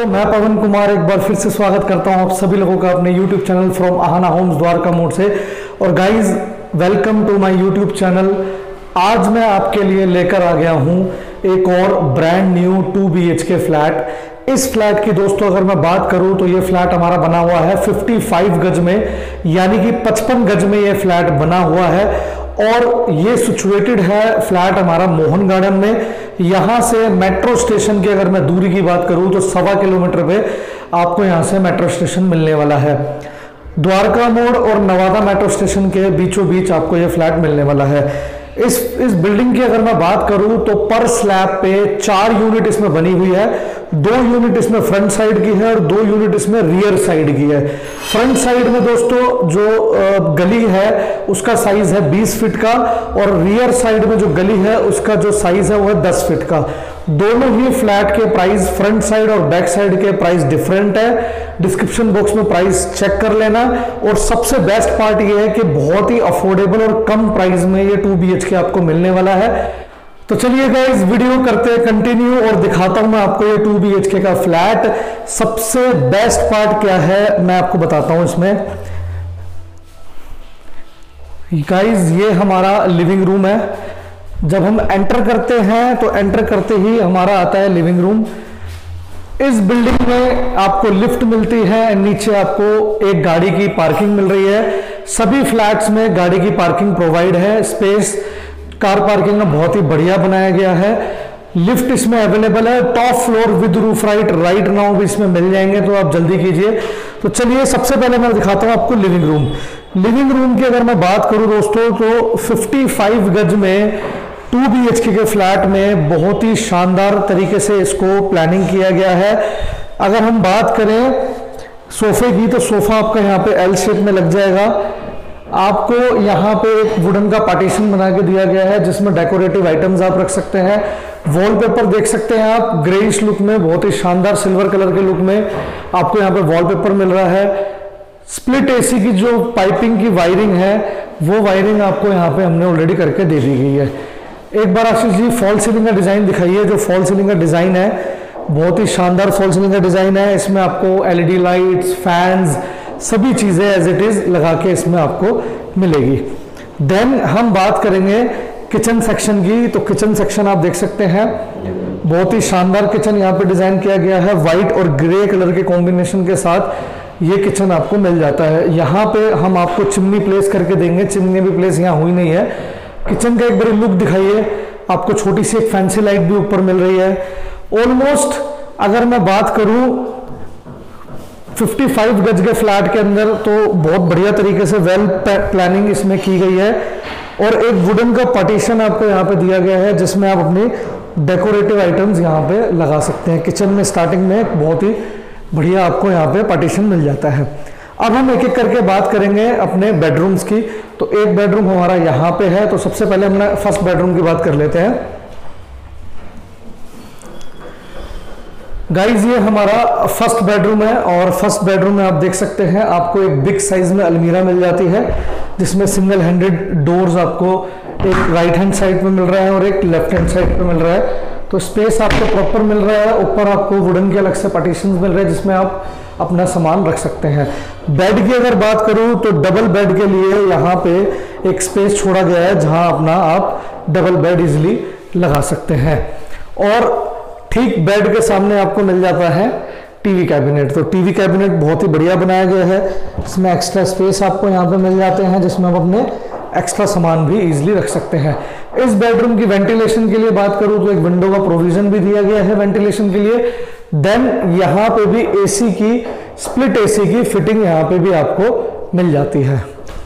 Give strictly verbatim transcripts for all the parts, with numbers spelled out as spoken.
दोस्तों, मैं पवन कुमार एक बार फिर से स्वागत करता हूं आप सभी लोगों का अपने YouTube channel from Aahana homes Dwarka Mor से। और guys, welcome to my YouTube channel. आज मैं आपके लिए लेकर आ गया हूं एक और brand new two B H K flat. इस फ्लैट की दोस्तों अगर मैं बात करूं तो ये फ्लैट हमारा बना हुआ है पचपन गज में, यानी कि पचपन गज में ये फ्लैट बना हुआ है। और ये सिचुएटेड है फ्लैट हमारा मोहन गार्डन में। यहाँ से मेट्रो स्टेशन की अगर मैं दूरी की बात करूँ तो सवा किलोमीटर पे आपको यहाँ से मेट्रो स्टेशन मिलने वाला है। द्वारका मोड़ और नवादा मेट्रो स्टेशन के बीचों बीच आपको ये फ्लैट मिलने वाला है। इस इस बिल्डिंग की अगर मैं बात करूं तो पर स्लैब पे चार यूनिट इसमें बनी हुई है। दो यूनिट इसमें फ्रंट साइड की है और दो यूनिट इसमें रियर साइड की है। फ्रंट साइड में दोस्तों जो गली है उसका साइज है बीस फीट का, और रियर साइड में जो गली है उसका जो साइज है वो है दस फीट का। दोनों ही फ्लैट के प्राइस, फ्रंट साइड और बैक साइड के प्राइस डिफरेंट है। डिस्क्रिप्शन बॉक्स में प्राइस चेक कर लेना। और सबसे बेस्ट पार्ट ये है कि बहुत ही अफोर्डेबल और कम प्राइस में ये टू बी एच के आपको मिलने वाला है। तो चलिए गाइस, वीडियो करते हैं कंटिन्यू और दिखाता हूं मैं आपको ये टू बी एच के का फ्लैट। सबसे बेस्ट पार्ट क्या है मैं आपको बताता हूं इसमें। गाइस, ये हमारा लिविंग रूम है। जब हम एंटर करते हैं तो एंटर करते ही हमारा आता है लिविंग रूम। इस बिल्डिंग में आपको लिफ्ट मिलती है, नीचे आपको एक गाड़ी की पार्किंग मिल रही है। सभी फ्लैट्स में गाड़ी की पार्किंग प्रोवाइड है। स्पेस कार पार्किंग में बहुत ही बढ़िया बनाया गया है। लिफ्ट इसमें अवेलेबल है। Top floor with roof right right now भी इसमें मिल जाएंगे, तो आप जल्दी कीजिए। तो चलिए सबसे पहले मैं दिखाता हूं आपको लिविंग रूम। लिविंग रूम की अगर मैं बात करूं दोस्तों तो पचपन गज में टू बी एच के के फ्लैट में बहुत ही शानदार तरीके से इसको प्लानिंग किया गया है। अगर हम बात करें सोफे की तो सोफा आपका यहाँ पे एल शेप में लग जाएगा। आपको यहाँ पे एक वुडन का पार्टीशन बना के दिया गया है जिसमें डेकोरेटिव आइटम्स आप रख सकते हैं। वॉलपेपर देख सकते हैं आप ग्रेइश लुक में, बहुत ही शानदार सिल्वर कलर के लुक में आपको यहाँ पे वॉलपेपर मिल रहा है। स्प्लिट एसी की जो पाइपिंग की वायरिंग है वो वायरिंग आपको यहाँ पे हमने ऑलरेडी करके दे दी गई है। एक बार आशीष जी फॉल सीलिंग का डिजाइन दिखाइए। जो फॉल सीलिंग का डिजाइन है बहुत ही शानदार फॉल सीलिंग का डिजाइन है। इसमें आपको L E D lights, fans, सभी चीजें एज इट इज लगा के इसमें आपको मिलेगी। देन हम बात करेंगे किचन सेक्शन की। तो किचन सेक्शन आप देख सकते हैं, बहुत ही शानदार किचन यहाँ पे डिजाइन किया गया है। व्हाइट और ग्रे कलर के कॉम्बिनेशन के साथ ये किचन आपको मिल जाता है। यहाँ पे हम आपको चिमनी प्लेस करके देंगे। चिमनी भी प्लेस यहाँ हुई नहीं है। किचन का एक बड़ी लुक दिखाइए। आपको छोटी सी एक फैंसी लाइट भी ऊपर मिल रही है। ऑलमोस्ट अगर मैं बात करूं पचपन गज के फ्लैट के अंदर तो बहुत बढ़िया तरीके से वेल प्लानिंग इसमें की गई है। और एक वुडन का पार्टीशन आपको यहाँ पे दिया गया है जिसमें आप अपनी डेकोरेटिव आइटम्स यहाँ पे लगा सकते हैं। किचन में स्टार्टिंग में बहुत ही बढ़िया आपको यहाँ पे पार्टीशन मिल जाता है। अब हम एक एक करके बात करेंगे अपने बेडरूम्स की। तो एक बेडरूम हमारा यहाँ पे है, तो सबसे पहले हम फर्स्ट बेडरूम की बात कर लेते हैं। गाइज, ये हमारा फर्स्ट बेडरूम है और फर्स्ट बेडरूम में आप देख सकते हैं आपको एक बिग साइज में अलमीरा मिल जाती है जिसमें सिंगल हैंडेड डोर्स आपको एक राइट हैंड साइड पे मिल रहा है और एक लेफ्ट हैंड साइड पे मिल रहा है। तो स्पेस आपको प्रॉपर मिल रहा है। ऊपर आपको वुडन के अलग से पार्टीशन मिल रहे हैं जिसमें आप अपना सामान रख सकते हैं। बेड की अगर बात करूं तो डबल बेड के लिए यहाँ पे एक स्पेस छोड़ा गया है जहां अपना आप डबल बेड इजिली लगा सकते हैं। और ठीक बेड के सामने आपको मिल जाता है टीवी कैबिनेट। तो टीवी कैबिनेट बहुत ही बढ़िया बनाया गया है। इसमें एक्स्ट्रा स्पेस आपको यहाँ पे मिल जाते हैं जिसमें आप अपने एक्स्ट्रा सामान भी इजीली रख सकते हैं। इस बेडरूम की वेंटिलेशन के लिए बात करूं तो एक विंडो का प्रोविजन भी दिया गया है वेंटिलेशन के लिए। देन यहाँ पे भी एसी की, स्प्लिट एसी की फिटिंग यहाँ पे भी आपको मिल जाती है।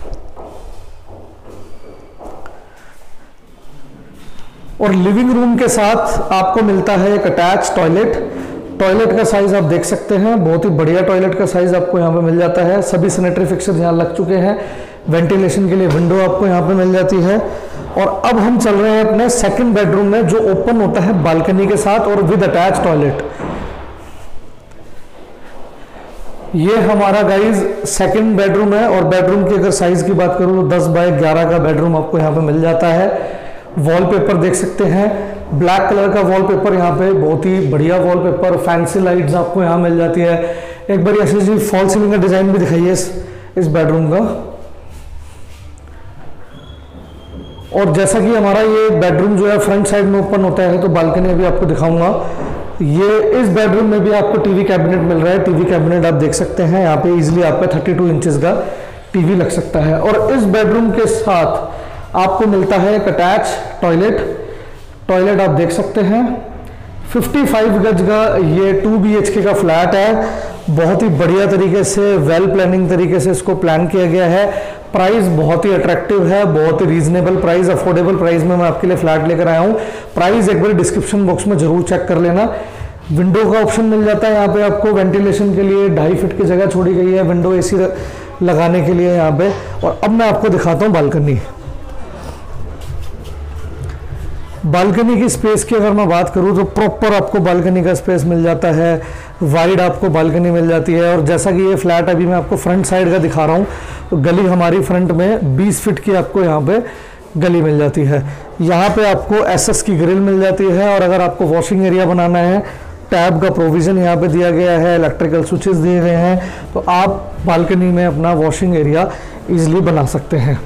और लिविंग रूम के साथ आपको मिलता है एक अटैच टॉयलेट। टॉयलेट का साइज आप देख सकते हैं, बहुत ही बढ़िया टॉयलेट का साइज आपको यहाँ पे मिल जाता है। सभी सैनिटरी फिक्सर यहाँ लग चुके हैं। वेंटिलेशन के लिए विंडो आपको यहाँ पे मिल जाती है। और अब हम चल रहे हैं अपने सेकंड बेडरूम में जो ओपन होता है बालकनी के साथ और विद अटैच टॉयलेट। ये हमारा गाइज सेकंड बेडरूम है। और बेडरूम की अगर साइज की बात करूं तो दस बाय ग्यारह का बेडरूम आपको यहाँ पे मिल जाता है। वॉलपेपर देख सकते हैं, ब्लैक कलर का वॉलपेपर यहाँ पे, बहुत ही बढ़िया वॉलपेपर, फैंसी लाइट्स आपको यहाँ मिल जाती है। एक बार ऐसी जी फॉल सीलिंग का डिजाइन भी दिखाइए इस, इस बेडरूम का। और जैसा कि हमारा ये बेडरूम जो है फ्रंट साइड में ओपन होता है, तो बालकनी अभी आपको दिखाऊंगा। ये इस बेडरूम में भी आपको टीवी कैबिनेट मिल रहा है। टीवी कैबिनेट आप देख सकते हैं यहाँ पे इजीली आपका थर्टी टू इंचेस का टीवी लग सकता है। और इस बेडरूम के साथ आपको मिलता है एक अटैच टॉयलेट। टॉयलेट आप देख सकते हैं, पचपन गज का ये टू बी एच के का फ्लैट है। बहुत ही बढ़िया तरीके से, वेल प्लानिंग तरीके से इसको प्लान किया गया है। प्राइस बहुत ही अट्रैक्टिव है, बहुत ही रीजनेबल प्राइस, अफोर्डेबल प्राइस में मैं आपके लिए फ्लैट लेकर आया हूँ। प्राइस एक बार डिस्क्रिप्शन बॉक्स में जरूर चेक कर लेना। विंडो का ऑप्शन मिल जाता है यहाँ पे आपको, वेंटिलेशन के लिए ढाई फीट की जगह छोड़ी गई है विंडो एसी लगाने के लिए यहाँ पे। और अब मैं आपको दिखाता हूँ बालकनी। बालकनी की स्पेस की अगर मैं बात करूँ तो प्रॉपर आपको बालकनी का स्पेस मिल जाता है, वाइड आपको बालकनी मिल जाती है। और जैसा कि ये फ्लैट अभी मैं आपको फ्रंट साइड का दिखा रहा हूँ, तो गली हमारी फ्रंट में बीस फीट की आपको यहाँ पे गली मिल जाती है। यहाँ पे आपको एसएस की ग्रिल मिल जाती है। और अगर आपको वॉशिंग एरिया बनाना है, टैब का प्रोविज़न यहाँ पे दिया गया है, इलेक्ट्रिकल स्विचेस दिए गए हैं, तो आप बालकनी में अपना वॉशिंग एरिया ईजिली बना सकते हैं।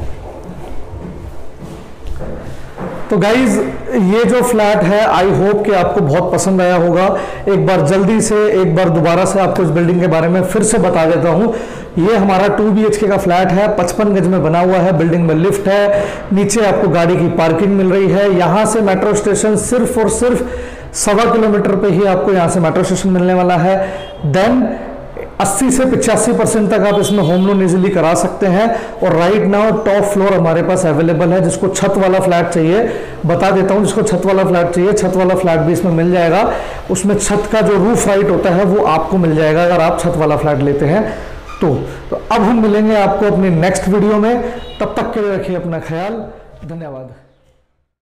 तो गाइज ये जो फ्लैट है, आई होप कि आपको बहुत पसंद आया होगा। एक बार जल्दी से, एक बार दोबारा से आपको इस बिल्डिंग के बारे में फिर से बता देता हूँ। ये हमारा टू बी एच के का फ्लैट है, पचपन गज में बना हुआ है। बिल्डिंग में लिफ्ट है, नीचे आपको गाड़ी की पार्किंग मिल रही है। यहाँ से मेट्रो स्टेशन सिर्फ और सिर्फ सवा किलोमीटर पे ही आपको यहाँ से मेट्रो स्टेशन मिलने वाला है। देन अस्सी से पचासी परसेंट तक आप इसमें होम लोन इजीली करा सकते हैं। और राइट नाउ टॉप फ्लोर हमारे पास अवेलेबल है। जिसको छत वाला फ्लैट चाहिए, बता देता हूं, जिसको छत वाला फ्लैट चाहिए, छत वाला फ्लैट भी इसमें मिल जाएगा। उसमें छत का जो रूफ हाइट होता है वो आपको मिल जाएगा अगर आप छत वाला फ्लैट लेते हैं तो। तो अब हम मिलेंगे आपको अपनी नेक्स्ट वीडियो में, तब तक के लिए रखिए अपना ख्याल। धन्यवाद।